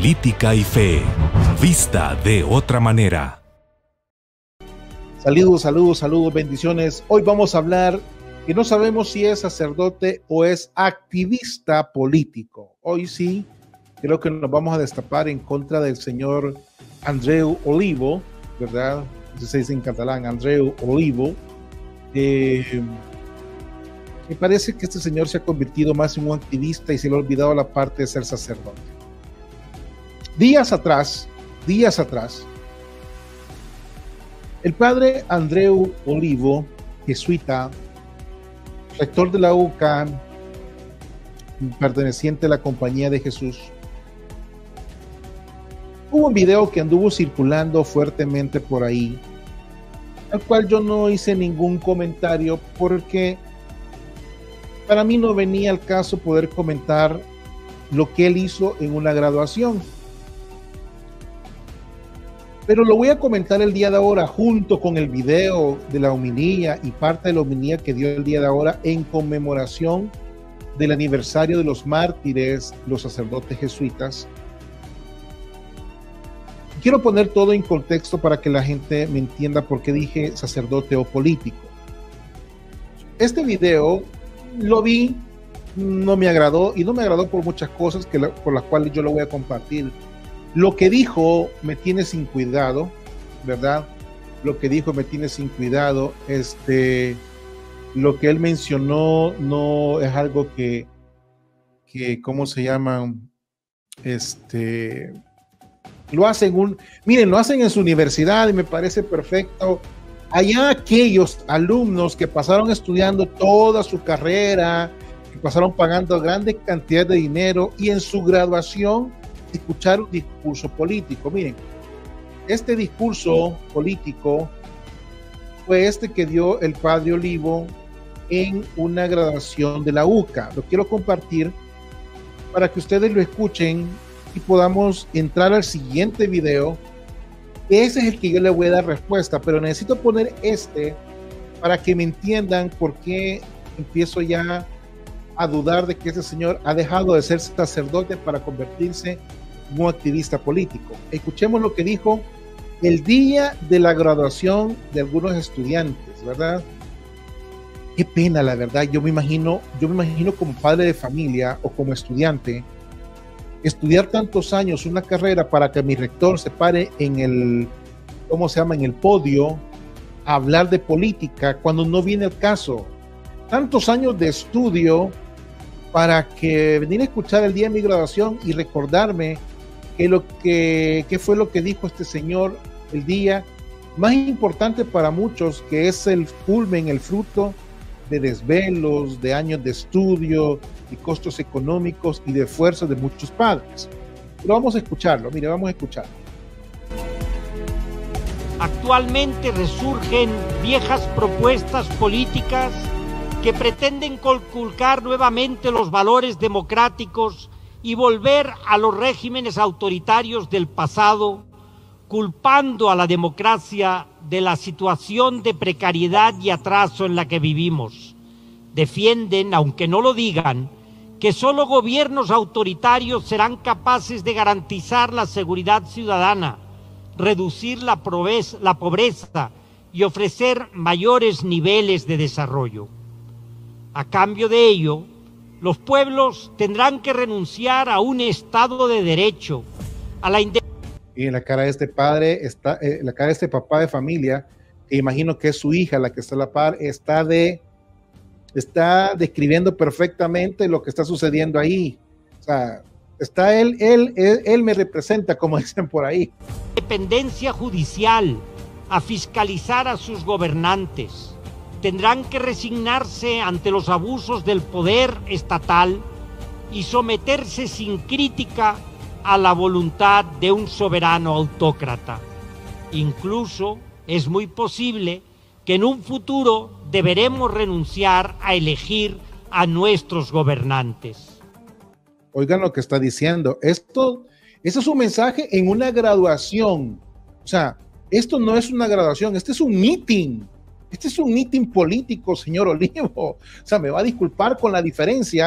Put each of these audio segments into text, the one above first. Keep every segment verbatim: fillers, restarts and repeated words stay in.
Política y fe, vista de otra manera. Saludos, saludos, saludos, bendiciones. Hoy vamos a hablar que no sabemos si es sacerdote o es activista político. Hoy sí, creo que nos vamos a destapar en contra del señor Andreu Olivo, ¿verdad? Se dice en catalán, Andreu Olivo. Eh, me parece que este señor se ha convertido más en un activista y se le ha olvidado la parte de ser sacerdote. Días atrás, días atrás, el padre Andreu Olivo, jesuita, rector de la U C A M, perteneciente a la Compañía de Jesús, hubo un video que anduvo circulando fuertemente por ahí, al cual yo no hice ningún comentario porque para mí no venía al caso poder comentar lo que él hizo en una graduación. Pero lo voy a comentar el día de ahora junto con el video de la homilía y parte de la homilía que dio el día de ahora en conmemoración del aniversario de los mártires, los sacerdotes jesuitas. Quiero poner todo en contexto para que la gente me entienda por qué dije sacerdote o político. Este video lo vi, no me agradó y no me agradó por muchas cosas que, por las cuales yo lo voy a compartir. Lo que dijo me tiene sin cuidado, ¿verdad? Lo que dijo me tiene sin cuidado. Este, lo que él mencionó no es algo que, que ¿cómo se llama? Este, lo hacen un, miren, lo hacen en su universidad y me parece perfecto. Allá aquellos alumnos que pasaron estudiando toda su carrera, que pasaron pagando grandes cantidades de dinero y en su graduación escuchar un discurso político. Miren, este discurso político fue este que dio el padre Olivo en una graduación de la U C A. Lo quiero compartir para que ustedes lo escuchen y podamos entrar al siguiente video. Ese es el que yo le voy a dar respuesta, pero necesito poner este para que me entiendan por qué empiezo ya a dudar de que ese señor ha dejado de ser sacerdote para convertirse en un activista político. Escuchemos lo que dijo el día de la graduación de algunos estudiantes, ¿verdad? Qué pena, la verdad. Yo me imagino, yo me imagino como padre de familia o como estudiante, estudiar tantos años una carrera para que mi rector se pare en el, ¿cómo se llama? En el podio a hablar de política cuando no viene el caso. Tantos años de estudio para que venir a escuchar el día de mi graduación y recordarme que lo que, que fue lo que dijo este señor el día más importante para muchos, que es el culmen, el fruto de desvelos, de años de estudio y costos económicos y de esfuerzo de muchos padres. Pero vamos a escucharlo, mire, vamos a escucharlo. Actualmente resurgen viejas propuestas políticas que pretenden conculcar nuevamente los valores democráticos y volver a los regímenes autoritarios del pasado, culpando a la democracia de la situación de precariedad y atraso en la que vivimos. Defienden, aunque no lo digan, que solo gobiernos autoritarios serán capaces de garantizar la seguridad ciudadana, reducir la pobreza, la pobreza y ofrecer mayores niveles de desarrollo. A cambio de ello, los pueblos tendrán que renunciar a un Estado de Derecho, a la independencia. Y en la cara de este padre, está, eh, la cara de este papá de familia, que imagino que es su hija la que está a la par, está, de, está describiendo perfectamente lo que está sucediendo ahí. O sea, está él, él, él, él me representa, como dicen por ahí. Dependencia judicial, a fiscalizar a sus gobernantes. Tendrán que resignarse ante los abusos del poder estatal y someterse sin crítica a la voluntad de un soberano autócrata. Incluso es muy posible que en un futuro deberemos renunciar a elegir a nuestros gobernantes. Oigan lo que está diciendo. Esto, eso es un mensaje en una graduación. O sea, esto no es una graduación, este es un meeting. Este es un meeting político, señor Olivo. O sea, me va a disculpar con la diferencia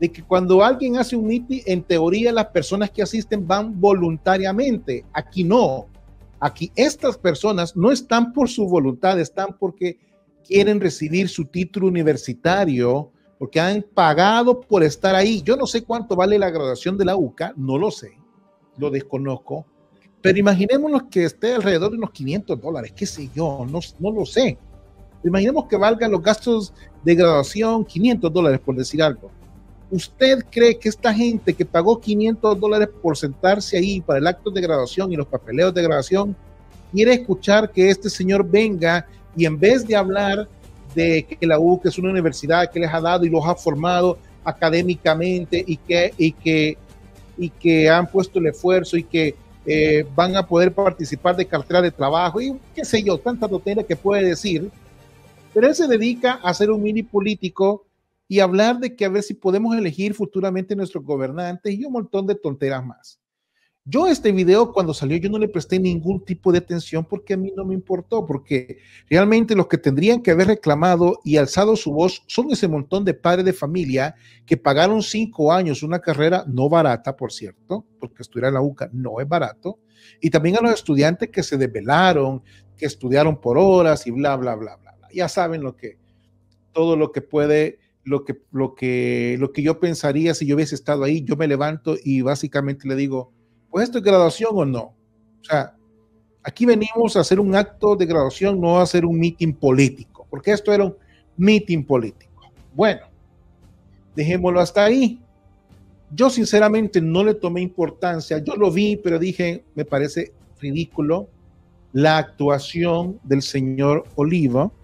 de que cuando alguien hace un mitin, en teoría las personas que asisten van voluntariamente. Aquí no. Aquí estas personas no están por su voluntad, están porque quieren recibir su título universitario, porque han pagado por estar ahí. Yo no sé cuánto vale la graduación de la U C A, no lo sé, lo desconozco, pero imaginémonos que esté alrededor de unos quinientos dólares, qué sé yo, no, no lo sé. Imaginemos que valgan los gastos de graduación quinientos dólares, por decir algo. ¿Usted cree que esta gente que pagó quinientos dólares por sentarse ahí para el acto de graduación y los papeleos de graduación quiere escuchar que este señor venga y en vez de hablar de que la U C A es una universidad que les ha dado y los ha formado académicamente y que, y que, y que han puesto el esfuerzo y que eh, van a poder participar de cartera de trabajo y qué sé yo, tanta tontería que puede decir, pero él se dedica a hacer un mini político y hablar de que a ver si podemos elegir futuramente nuestros gobernantes y un montón de tonteras más. Yo este video cuando salió yo no le presté ningún tipo de atención porque a mí no me importó, porque realmente los que tendrían que haber reclamado y alzado su voz son ese montón de padres de familia que pagaron cinco años una carrera no barata, por cierto, porque estudiar en la U C A no es barato, y también a los estudiantes que se desvelaron, que estudiaron por horas y bla, bla, bla, bla, bla. Ya saben lo que, todo lo que puede... Lo que, lo, que, lo que yo pensaría si yo hubiese estado ahí. Yo me levanto y básicamente le digo, pues esto es graduación o no. O sea, aquí venimos a hacer un acto de graduación, no a hacer un meeting político, porque esto era un meeting político. Bueno, dejémoslo hasta ahí. Yo sinceramente no le tomé importancia, yo lo vi, pero dije, me parece ridículo la actuación del señor Oliva,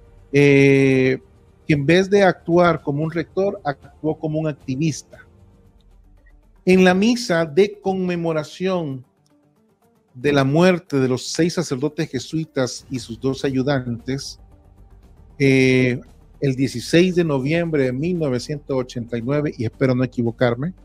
eh, que en vez de actuar como un rector, actuó como un activista. En la misa de conmemoración de la muerte de los seis sacerdotes jesuitas y sus dos ayudantes, eh, el dieciséis de noviembre de mil novecientos ochenta y nueve, y espero no equivocarme,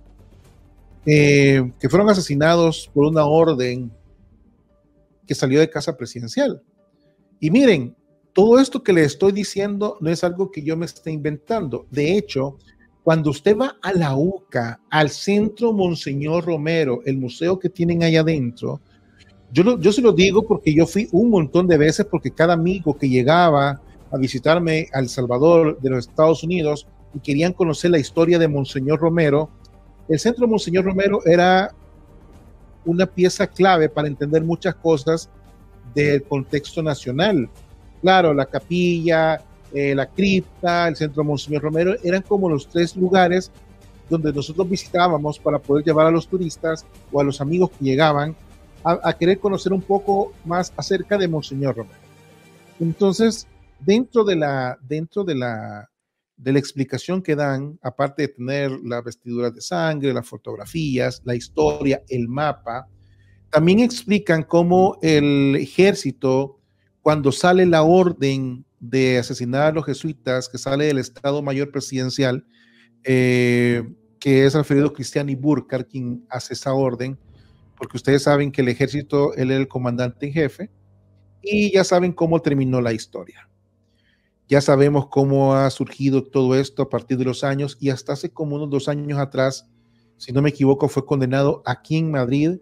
eh, que fueron asesinados por una orden que salió de casa presidencial. Y miren, todo esto que le estoy diciendo no es algo que yo me esté inventando. De hecho, cuando usted va a la U C A, al Centro Monseñor Romero, el museo que tienen allá adentro, yo, lo, yo se lo digo porque yo fui un montón de veces, porque cada amigo que llegaba a visitarme a El Salvador de los Estados Unidos y querían conocer la historia de Monseñor Romero, el Centro Monseñor Romero era una pieza clave para entender muchas cosas del contexto nacional. Claro, la capilla, eh, la cripta, el Centro Monseñor Romero, eran como los tres lugares donde nosotros visitábamos para poder llevar a los turistas o a los amigos que llegaban a, a querer conocer un poco más acerca de Monseñor Romero. Entonces, dentro de la, dentro de la, de la explicación que dan, aparte de tener las vestiduras de sangre, las fotografías, la historia, el mapa, también explican cómo el ejército, cuando sale la orden de asesinar a los jesuitas, que sale del Estado Mayor Presidencial, eh, que es Alfredo Cristiani Burkhardt quien hace esa orden, porque ustedes saben que el ejército, él era el comandante en jefe, y ya saben cómo terminó la historia. Ya sabemos cómo ha surgido todo esto a partir de los años, y hasta hace como unos dos años atrás, si no me equivoco, fue condenado aquí en Madrid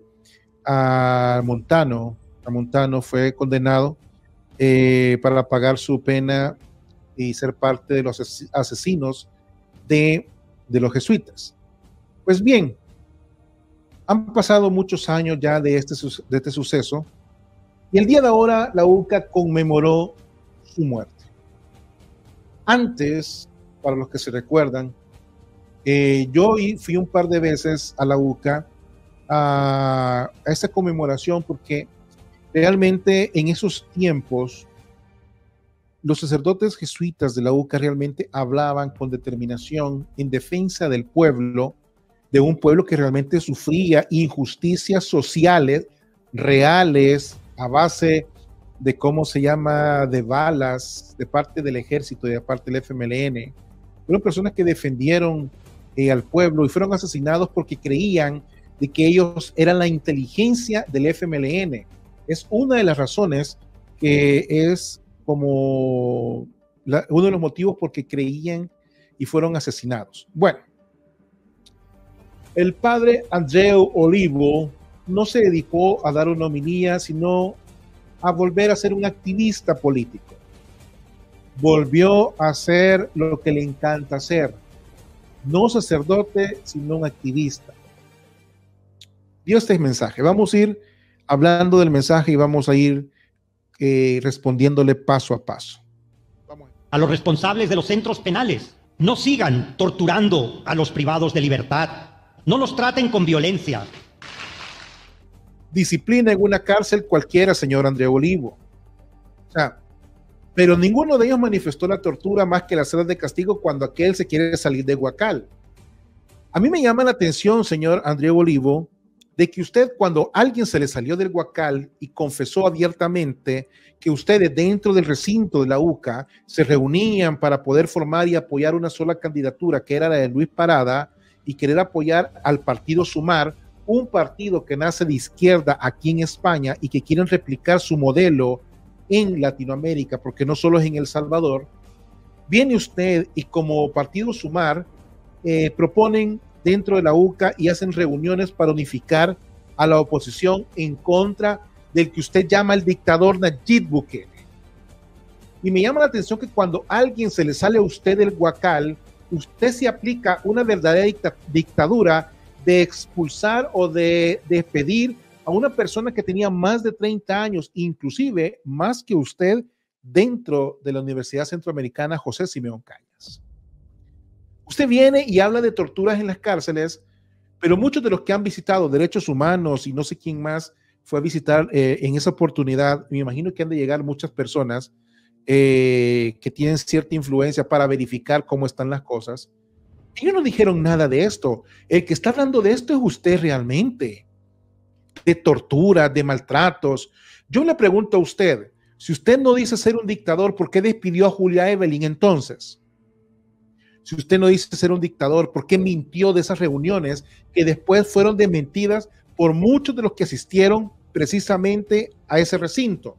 a Montano. A Montano fue condenado Eh, para pagar su pena y ser parte de los asesinos de, de los jesuitas. Pues bien, han pasado muchos años ya de este, de este suceso y el día de ahora la U C A conmemoró su muerte. Antes, para los que se recuerdan, eh, yo fui un par de veces a la U C A a, a esa conmemoración porque realmente en esos tiempos los sacerdotes jesuitas de la U C A realmente hablaban con determinación en defensa del pueblo, de un pueblo que realmente sufría injusticias sociales reales a base de cómo se llama, de balas de parte del ejército y de parte del F M L N. Fueron personas que defendieron eh, al pueblo y fueron asesinados porque creían de que ellos eran la inteligencia del F M L N. Es una de las razones que es como la, uno de los motivos por que creían y fueron asesinados. Bueno, El padre Andreu Olivo no se dedicó a dar una homilía, sino a volver a ser un activista político. Volvió a hacer lo que le encanta hacer. No sacerdote, sino un activista. Dio este mensaje. Vamos a ir hablando del mensaje y vamos a ir eh, respondiéndole paso a paso. Vamos. A los responsables de los centros penales, no sigan torturando a los privados de libertad. No los traten con violencia. Disciplina en una cárcel cualquiera, señor Andreu Olivo. O sea, pero ninguno de ellos manifestó la tortura más que las celdas de castigo cuando aquel se quiere salir de Guacal. A mí me llama la atención, señor Andreu Olivo, de que usted, cuando alguien se le salió del Guacal y confesó abiertamente que ustedes dentro del recinto de la U C A se reunían para poder formar y apoyar una sola candidatura, que era la de Luis Parada, y querer apoyar al partido Sumar, un partido que nace de izquierda aquí en España y que quieren replicar su modelo en Latinoamérica, porque no solo es en El Salvador. Viene usted y como partido Sumar eh, proponen dentro de la U C A y hacen reuniones para unificar a la oposición en contra del que usted llama el dictador Nayib Bukele. Y me llama la atención que cuando alguien se le sale a usted del Guacal, usted se aplica una verdadera dicta dictadura de expulsar o de despedir a una persona que tenía más de treinta años, inclusive más que usted, dentro de la Universidad Centroamericana José Simeón Cañas. Usted viene y habla de torturas en las cárceles, pero muchos de los que han visitado derechos humanos y no sé quién más fue a visitar eh, en esa oportunidad, me imagino que han de llegar muchas personas eh, que tienen cierta influencia para verificar cómo están las cosas. Ellos no dijeron nada de esto. El que está hablando de esto es usted realmente, de tortura, de maltratos. Yo le pregunto a usted, si usted no dice ser un dictador, ¿por qué despidió a Julia Evelyn entonces? Si usted no dice ser un dictador, ¿por qué mintió de esas reuniones que después fueron desmentidas por muchos de los que asistieron precisamente a ese recinto?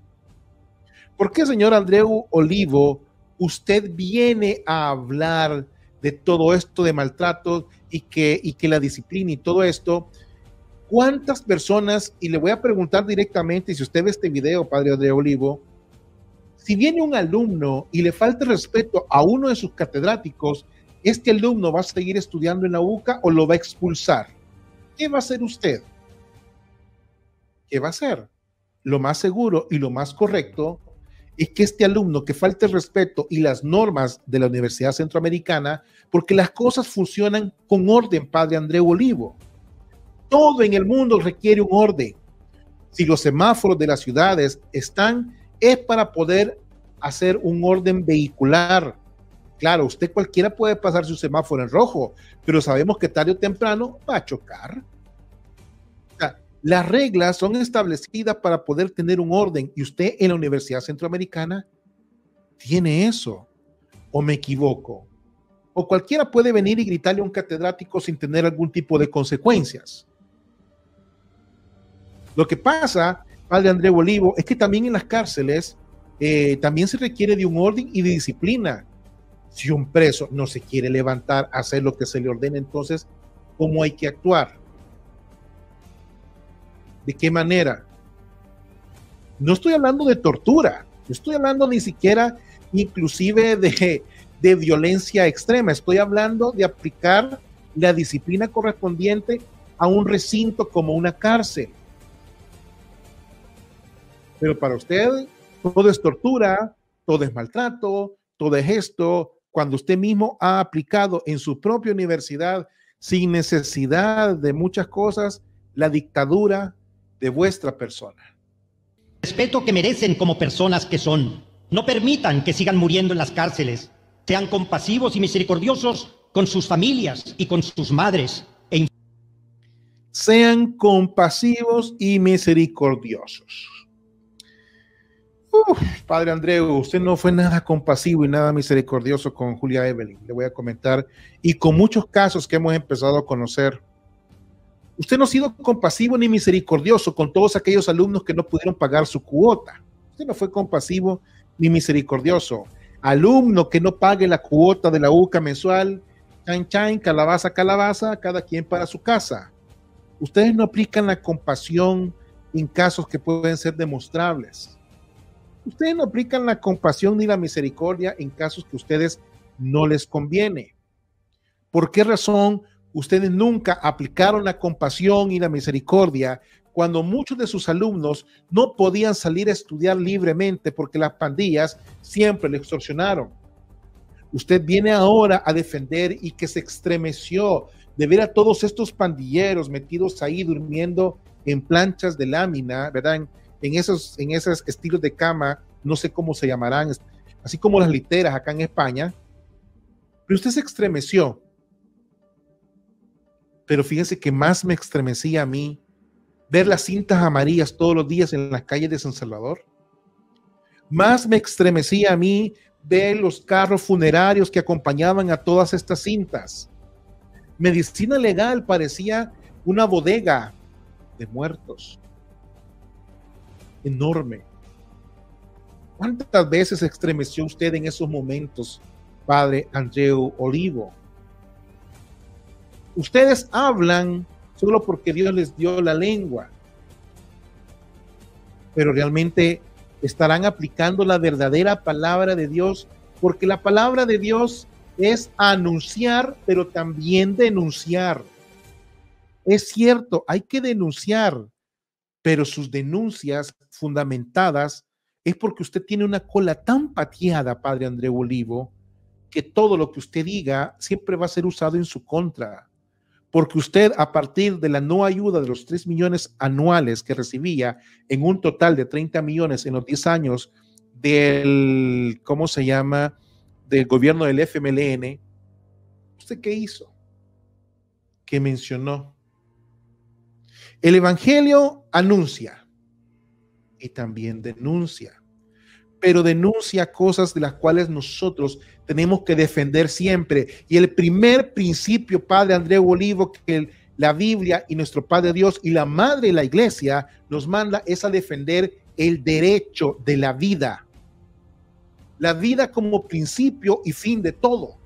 ¿Por qué, señor Andreu Olivo, usted viene a hablar de todo esto de maltrato y que, y que la disciplina y todo esto? ¿Cuántas personas, y le voy a preguntar directamente, si usted ve este video, padre Andreu Olivo, si viene un alumno y le falta respeto a uno de sus catedráticos, ¿este alumno va a seguir estudiando en la U C A o lo va a expulsar? ¿Qué va a hacer usted? ¿Qué va a hacer? Lo más seguro y lo más correcto es que este alumno que falte el respeto y las normas de la Universidad Centroamericana, porque las cosas funcionan con orden, padre Andreu Olivo. Todo en el mundo requiere un orden. Si los semáforos de las ciudades están, es para poder hacer un orden vehicular. Claro, usted cualquiera puede pasar su semáforo en rojo, pero sabemos que tarde o temprano va a chocar. O sea, las reglas son establecidas para poder tener un orden y usted en la Universidad Centroamericana tiene eso. ¿O me equivoco? O cualquiera puede venir y gritarle a un catedrático sin tener algún tipo de consecuencias. Lo que pasa, padre Andreu Olivo, es que también en las cárceles eh, también se requiere de un orden y de disciplina. Si un preso no se quiere levantar a hacer lo que se le ordena, entonces, ¿cómo hay que actuar? ¿De qué manera? No estoy hablando de tortura, no estoy hablando ni siquiera inclusive de, de violencia extrema, estoy hablando de aplicar la disciplina correspondiente a un recinto como una cárcel. Pero para usted todo es tortura, todo es maltrato, todo es esto, cuando usted mismo ha aplicado en su propia universidad, sin necesidad de muchas cosas, la dictadura de vuestra persona. Respeto que merecen como personas que son. No permitan que sigan muriendo en las cárceles. Sean compasivos y misericordiosos con sus familias y con sus madres. E Sean compasivos y misericordiosos. Uf, padre Andreu, usted no fue nada compasivo y nada misericordioso con Julia Evelyn, le voy a comentar, y con muchos casos que hemos empezado a conocer. Usted no ha sido compasivo ni misericordioso con todos aquellos alumnos que no pudieron pagar su cuota. Usted no fue compasivo ni misericordioso. Alumno que no pague la cuota de la U C A mensual, chan, chan, calabaza, calabaza, cada quien para su casa. Ustedes no aplican la compasión en casos que pueden ser demostrables. Ustedes no aplican la compasión ni la misericordia en casos que a ustedes no les conviene. ¿Por qué razón ustedes nunca aplicaron la compasión y la misericordia cuando muchos de sus alumnos no podían salir a estudiar libremente porque las pandillas siempre le extorsionaron? Usted viene ahora a defender y que se estremeció de ver a todos estos pandilleros metidos ahí durmiendo en planchas de lámina, ¿verdad? En, en, esos, en esos estilos de cama, no sé cómo se llamarán, así como las literas acá en España. Pero usted se estremeció. Pero fíjense que más me estremecía a mí ver las cintas amarillas todos los días en las calles de San Salvador. Más me estremecía a mí ver los carros funerarios que acompañaban a todas estas cintas. Medicina Legal parecía una bodega de muertos. Enorme. ¿Cuántas veces se estremeció usted en esos momentos, Padre Andreu Olivo? Ustedes hablan solo porque Dios les dio la lengua, pero realmente estarán aplicando la verdadera palabra de Dios, porque la palabra de Dios es anunciar, pero también denunciar. Es cierto, hay que denunciar, pero sus denuncias fundamentadas es porque usted tiene una cola tan pateada, Padre Andreu Olivo, que todo lo que usted diga siempre va a ser usado en su contra. Porque usted, a partir de la no ayuda de los tres millones anuales que recibía en un total de treinta millones en los diez años del, ¿cómo se llama?, del gobierno del F M L N, ¿usted qué hizo? ¿Qué mencionó? El Evangelio anuncia y también denuncia, pero denuncia cosas de las cuales nosotros tenemos que defender siempre. Y el primer principio, Padre Andreu Olivo, que la Biblia y nuestro Padre Dios y la Madre de la Iglesia nos manda es a defender el derecho de la vida. La vida como principio y fin de todo.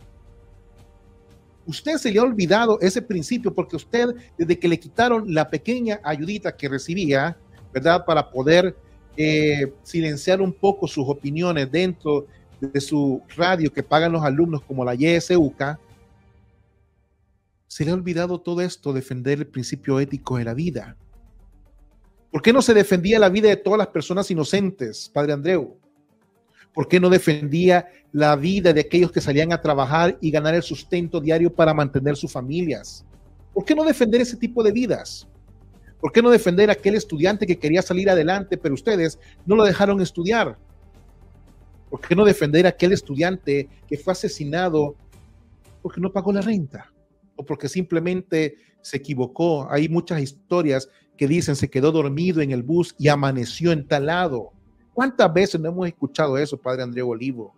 Usted se le ha olvidado ese principio porque usted, desde que le quitaron la pequeña ayudita que recibía, ¿verdad?, para poder eh, silenciar un poco sus opiniones dentro de su radio que pagan los alumnos como la Y S U C A, se le ha olvidado todo esto, defender el principio ético de la vida. ¿Por qué no se defendía la vida de todas las personas inocentes, Padre Andreu? ¿Por qué no defendía la vida de aquellos que salían a trabajar y ganar el sustento diario para mantener sus familias? ¿Por qué no defender ese tipo de vidas? ¿Por qué no defender a aquel estudiante que quería salir adelante, pero ustedes no lo dejaron estudiar? ¿Por qué no defender a aquel estudiante que fue asesinado porque no pagó la renta? O porque simplemente se equivocó. Hay muchas historias que dicen se quedó dormido en el bus y amaneció entalado. ¿Cuántas veces no hemos escuchado eso, Padre Andreu Olivo?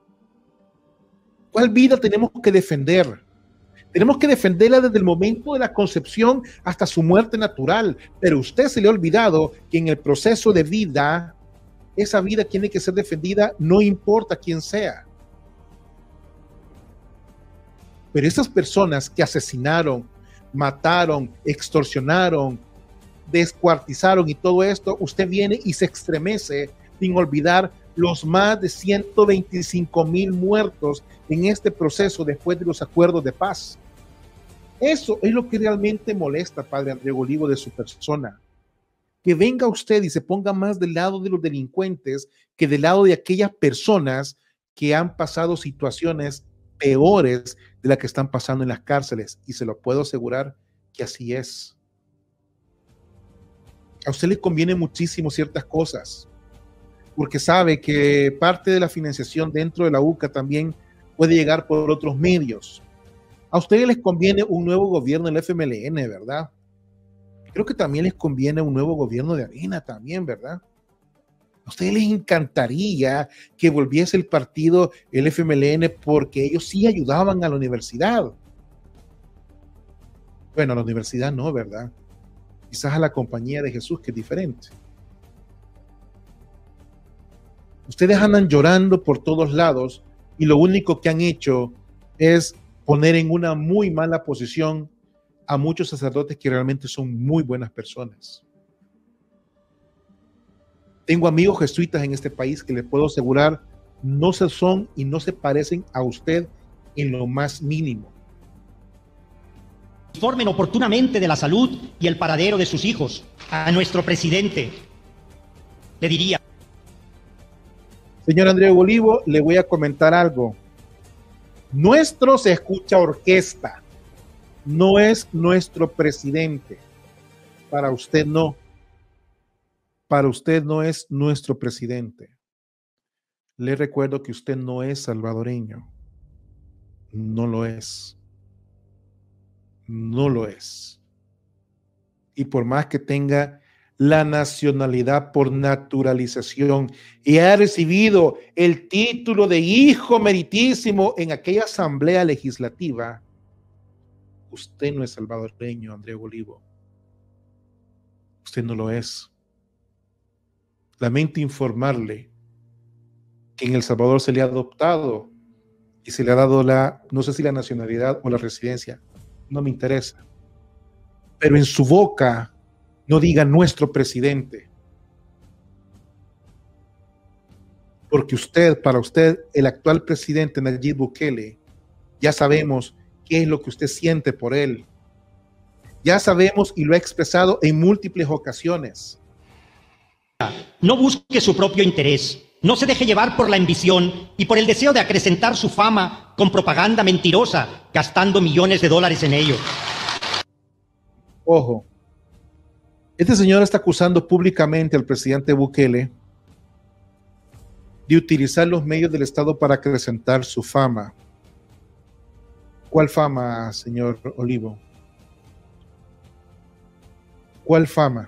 ¿Cuál vida tenemos que defender? Tenemos que defenderla desde el momento de la concepción hasta su muerte natural. Pero a usted se le ha olvidado que en el proceso de vida, esa vida tiene que ser defendida, no importa quién sea. Pero esas personas que asesinaron, mataron, extorsionaron, descuartizaron y todo esto, usted viene y se estremece sin olvidar los más de ciento veinticinco mil muertos en este proceso después de los acuerdos de paz. Eso es lo que realmente molesta, Padre Andreu Olivo, de su persona. Que venga usted y se ponga más del lado de los delincuentes que del lado de aquellas personas que han pasado situaciones peores de las que están pasando en las cárceles. Y se lo puedo asegurar que así es. A usted le conviene muchísimo ciertas cosas, porque sabe que parte de la financiación dentro de la U C A también puede llegar por otros medios. A ustedes les conviene un nuevo gobierno del F M L N, ¿verdad? Creo que también les conviene un nuevo gobierno de Arena también, ¿verdad? A ustedes les encantaría que volviese el partido, el F M L N, porque ellos sí ayudaban a la universidad. Bueno, a la universidad no, ¿verdad? Quizás a la Compañía de Jesús, que es diferente. Ustedes andan llorando por todos lados y lo único que han hecho es poner en una muy mala posición a muchos sacerdotes que realmente son muy buenas personas. Tengo amigos jesuitas en este país que les puedo asegurar no se son y no se parecen a usted en lo más mínimo. Informen oportunamente de la salud y el paradero de sus hijos. A nuestro presidente le diría: señor Andreu Olivo, le voy a comentar algo. Nuestro se escucha orquesta. No es nuestro presidente. Para usted no. Para usted no es nuestro presidente. Le recuerdo que usted no es salvadoreño. No lo es. No lo es. Y por más que tenga la nacionalidad por naturalización y ha recibido el título de hijo meritísimo en aquella asamblea legislativa, usted no es salvadoreño, Andreu Olivo. Usted no lo es. Lamento informarle que en El Salvador se le ha adoptado y se le ha dado la, no sé si la nacionalidad o la residencia, no me interesa. Pero en su boca no diga nuestro presidente. Porque usted, para usted, el actual presidente Nayib Bukele, ya sabemos qué es lo que usted siente por él. Ya sabemos y lo ha expresado en múltiples ocasiones. No busque su propio interés, no se deje llevar por la ambición y por el deseo de acrecentar su fama con propaganda mentirosa, gastando millones de dólares en ello. Ojo, este señor está acusando públicamente al presidente Bukele de utilizar los medios del Estado para acrecentar su fama. ¿Cuál fama, señor Olivo? ¿Cuál fama?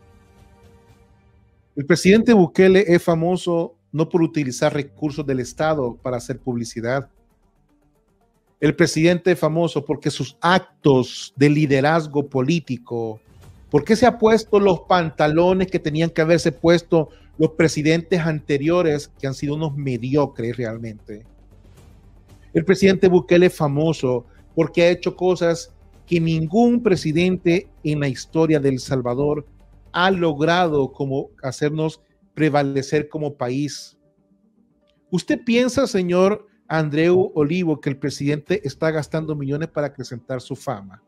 El presidente Bukele es famoso no por utilizar recursos del Estado para hacer publicidad. El presidente es famoso porque sus actos de liderazgo político, porque se ha puesto los pantalones que tenían que haberse puesto los presidentes anteriores, que han sido unos mediocres realmente. El presidente Bukele es famoso porque ha hecho cosas que ningún presidente en la historia de El Salvador ha logrado como hacernos prevalecer como país. ¿Usted piensa, señor Andreu Olivo, que el presidente está gastando millones para acrecentar su fama?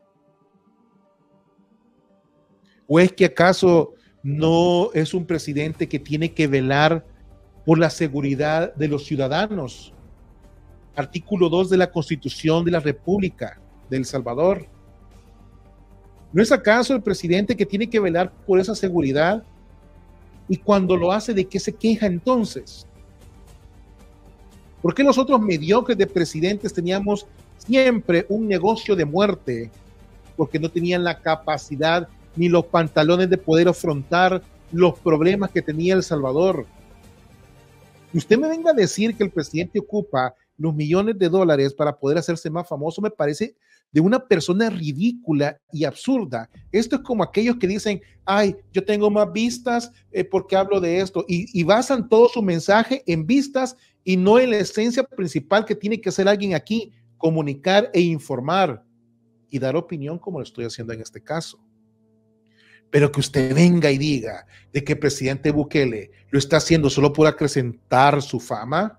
¿O es que acaso no es un presidente que tiene que velar por la seguridad de los ciudadanos? Artículo dos de la Constitución de la República de El Salvador. ¿No es acaso el presidente que tiene que velar por esa seguridad? Y cuando lo hace, ¿de qué se queja entonces? ¿Por qué nosotros mediocres de presidentes teníamos siempre un negocio de muerte? Porque no tenían la capacidad ni los pantalones de poder afrontar los problemas que tenía El Salvador. Y usted me venga a decir que el presidente ocupa los millones de dólares para poder hacerse más famoso, me parece de una persona ridícula y absurda. Esto es como aquellos que dicen, ay, yo tengo más vistas eh, porque hablo de esto, y, y basan todo su mensaje en vistas y no en la esencia principal que tiene que hacer alguien aquí, comunicar e informar y dar opinión como lo estoy haciendo en este caso. Pero que usted venga y diga de que el presidente Bukele lo está haciendo solo por acrecentar su fama.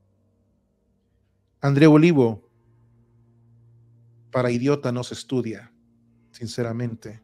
Andreu Olivo, para idiota no se estudia, sinceramente.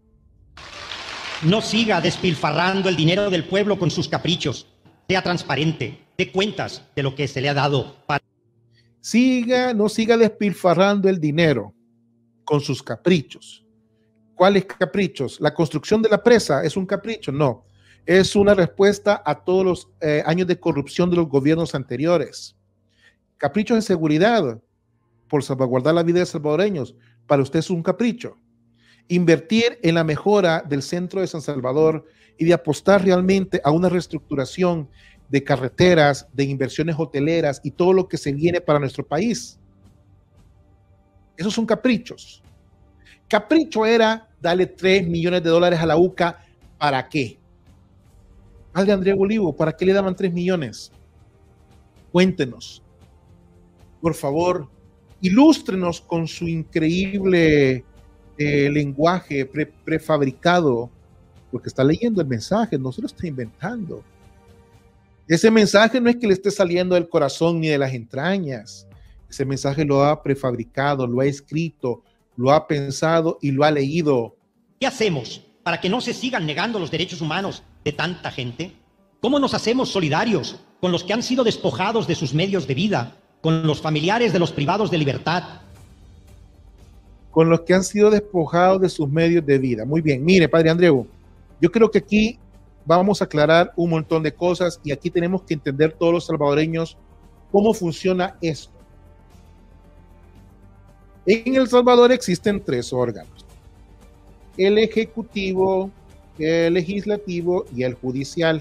No siga despilfarrando el dinero del pueblo con sus caprichos. Sea transparente, dé cuentas de lo que se le ha dado. Para... Siga, no siga despilfarrando el dinero con sus caprichos. ¿Cuáles caprichos? ¿La construcción de la presa es un capricho? No, es una respuesta a todos los eh, años de corrupción de los gobiernos anteriores. Caprichos de seguridad por salvaguardar la vida de salvadoreños, para usted es un capricho. Invertir en la mejora del centro de San Salvador y de apostar realmente a una reestructuración de carreteras, de inversiones hoteleras y todo lo que se viene para nuestro país. Esos son caprichos. Capricho era darle tres millones de dólares a la U C A. ¿Para qué? Al de Andreu Olivo, ¿para qué le daban tres millones? Cuéntenos. Por favor, Ilústrenos con su increíble eh, lenguaje pre prefabricado, porque está leyendo el mensaje, no se lo está inventando. Ese mensaje no es que le esté saliendo del corazón ni de las entrañas. Ese mensaje lo ha prefabricado, lo ha escrito, lo ha pensado y lo ha leído. ¿Qué hacemos para que no se sigan negando los derechos humanos de tanta gente? ¿Cómo nos hacemos solidarios con los que han sido despojados de sus medios de vida, con los familiares de los privados de libertad? Con los que han sido despojados de sus medios de vida. Muy bien, mire, Padre Andreu, yo creo que aquí vamos a aclarar un montón de cosas y aquí tenemos que entender todos los salvadoreños cómo funciona esto. En El Salvador existen tres órganos: el ejecutivo, el legislativo y el judicial.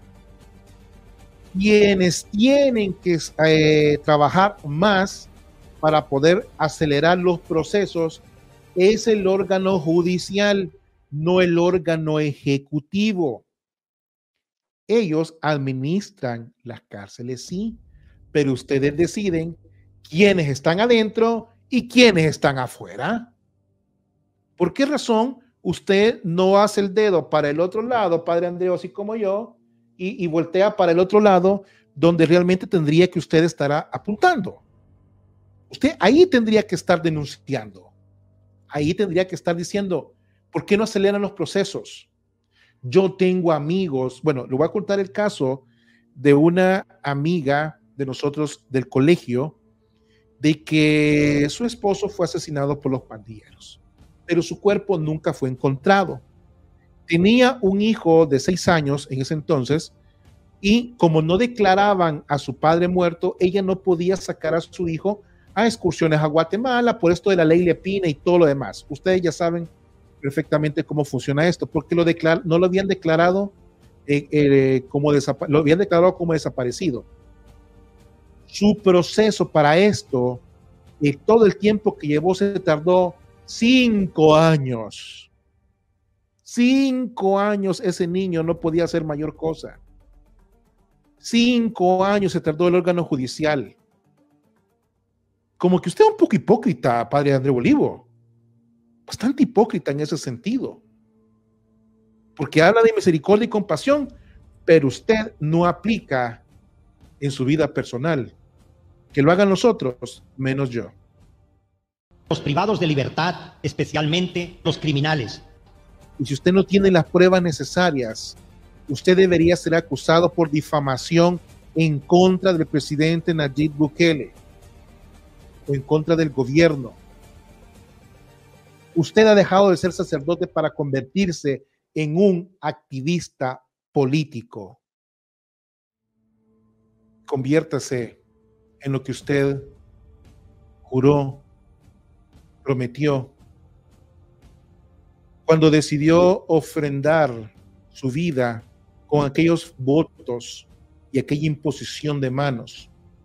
Quienes tienen que eh, trabajar más para poder acelerar los procesos es el órgano judicial, no el órgano ejecutivo. Ellos administran las cárceles, sí, pero ustedes deciden quiénes están adentro y quiénes están afuera. ¿Por qué razón usted no hace el dedo para el otro lado, Padre Andreu, así como yo, y, y voltea para el otro lado donde realmente tendría que usted estar apuntando? Usted ahí tendría que estar denunciando. Ahí tendría que estar diciendo, ¿por qué no aceleran los procesos? Yo tengo amigos, bueno, le voy a contar el caso de una amiga de nosotros del colegio, de que su esposo fue asesinado por los pandilleros, pero su cuerpo nunca fue encontrado. Tenía un hijo de seis años en ese entonces, y como no declaraban a su padre muerto, ella no podía sacar a su hijo a excursiones a Guatemala por esto de la ley Lepina y todo lo demás. Ustedes ya saben perfectamente cómo funciona esto, porque lo declar, no lo habían declarado eh, eh, como lo habían declarado como desaparecido. Su proceso para esto, eh, todo el tiempo que llevó, se tardó cinco años. Cinco años ese niño no podía hacer mayor cosa. Cinco años se tardó el órgano judicial. Como que usted es un poco hipócrita, Padre Andreu Olivo. Bastante hipócrita en ese sentido. Porque habla de misericordia y compasión, pero usted no aplica en su vida personal. Que lo hagan los otros, menos yo. Los privados de libertad, especialmente los criminales. Y si usted no tiene las pruebas necesarias, usted debería ser acusado por difamación en contra del presidente Nayib Bukele o en contra del gobierno. Usted ha dejado de ser sacerdote para convertirse en un activista político. Conviértase en lo que usted juró, prometió, cuando decidió ofrendar su vida con aquellos votos y aquella imposición de manos.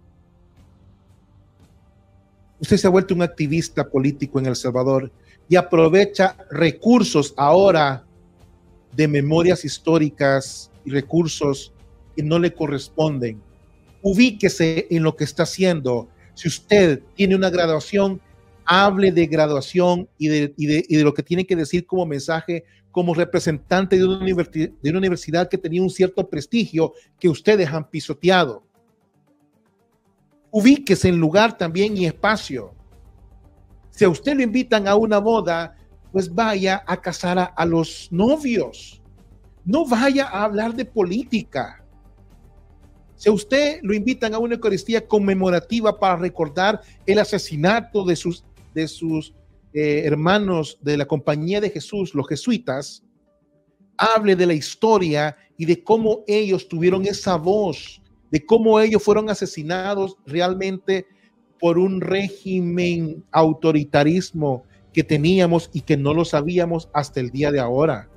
Usted se ha vuelto un activista político en El Salvador y aprovecha recursos ahora de memorias históricas y recursos que no le corresponden. Ubíquese en lo que está haciendo. Si usted tiene una graduación, hable de graduación y de, y de, y de lo que tiene que decir como mensaje, como representante de una, universidad, de una universidad que tenía un cierto prestigio que ustedes han pisoteado. Ubíquese en lugar también y espacio. Si a usted lo invitan a una boda, pues vaya a casar a, a los novios. No vaya a hablar de política. Si a usted lo invitan a una Eucaristía conmemorativa para recordar el asesinato de sus, de sus eh, hermanos de la Compañía de Jesús, los jesuitas, hable de la historia y de cómo ellos tuvieron esa voz, de cómo ellos fueron asesinados realmente por un régimen autoritarismo que teníamos y que no lo sabíamos hasta el día de ahora.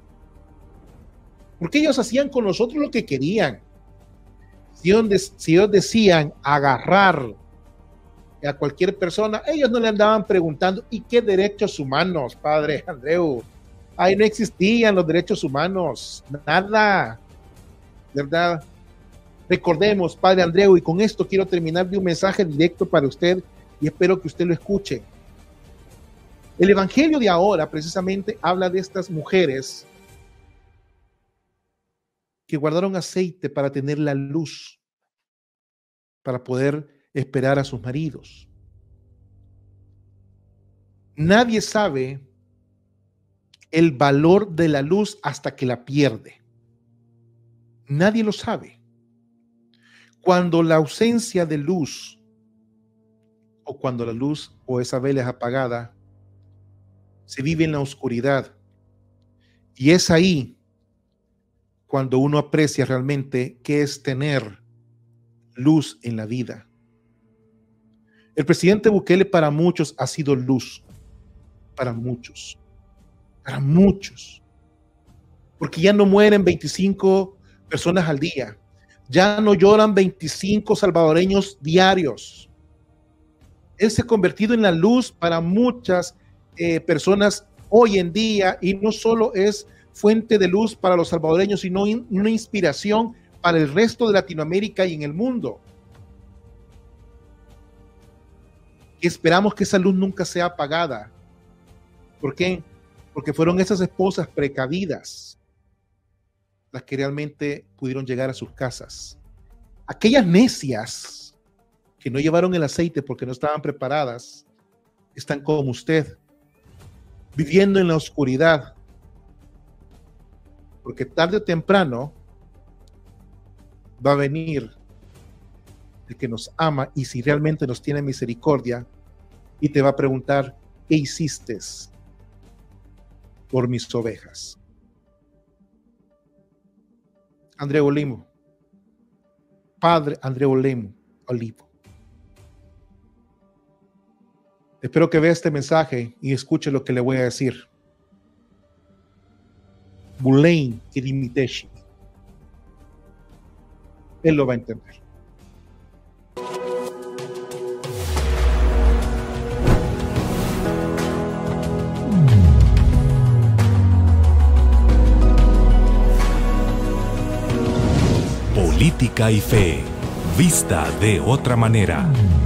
Porque ellos hacían con nosotros lo que querían. Si ellos, si ellos decían agarrar a cualquier persona, ellos no le andaban preguntando, ¿y qué derechos humanos, Padre Andreu? Ahí no existían los derechos humanos, nada, ¿verdad? Recordemos, Padre Andreu, y con esto quiero terminar de un mensaje directo para usted y espero que usted lo escuche. El evangelio de ahora precisamente habla de estas mujeres que guardaron aceite para tener la luz, para poder esperar a sus maridos. Nadie sabe el valor de la luz hasta que la pierde. Nadie lo sabe. Cuando la ausencia de luz, o cuando la luz o esa vela es apagada, se vive en la oscuridad. Y es ahí cuando uno aprecia realmente qué es tener luz en la vida. El presidente Bukele para muchos ha sido luz. Para muchos. Para muchos. Porque ya no mueren veinticinco personas al día. Ya no lloran veinticinco salvadoreños diarios. Él se ha convertido en la luz para muchas eh, personas hoy en día, y no solo es fuente de luz para los salvadoreños, sino in, una inspiración para el resto de Latinoamérica y en el mundo. Y esperamos que esa luz nunca sea apagada. ¿Por qué? Porque fueron esas esposas precavidas las que realmente pudieron llegar a sus casas. Aquellas necias que no llevaron el aceite porque no estaban preparadas, están como usted, viviendo en la oscuridad, porque tarde o temprano va a venir el que nos ama, y si realmente nos tiene misericordia, y te va a preguntar: ¿qué hiciste por mis ovejas? André Olimo, Padre André Olimo, Olivo. Espero que vea este mensaje y escuche lo que le voy a decir. Bulain Kirimiteshi. Él lo va a entender. Política y fe, vista de otra manera.